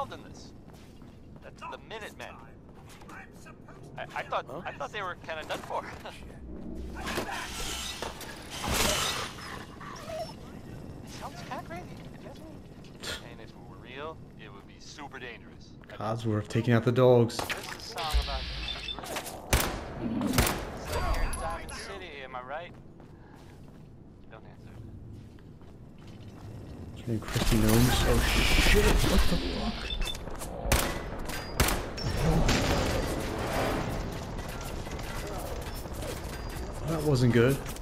involved in this? That's the Minutemen. I thought they were kind of done for. It sounds kind of crazy. And if it were real, it would be super dangerous. Codsworth taking out the dogs. This is a song about it's like here in Diamond City, am I right? Don't answer. Getting Kristi Noem. Oh shit! What the fuck? That wasn't good.